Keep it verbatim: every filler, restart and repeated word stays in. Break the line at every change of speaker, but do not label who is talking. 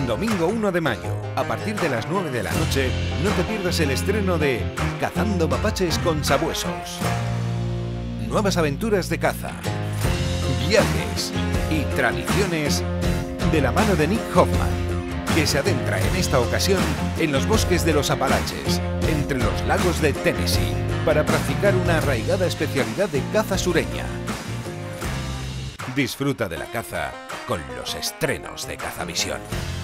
Domingo uno de mayo, a partir de las nueve de la noche, no te pierdas el estreno de Cazando mapaches con sabuesos. Nuevas aventuras de caza, viajes y tradiciones de la mano de Nick Hoffman, que se adentra en esta ocasión en los bosques de los Apalaches, entre los lagos de Tennessee, para practicar una arraigada especialidad de caza sureña. Disfruta de la caza con los estrenos de Cazavisión.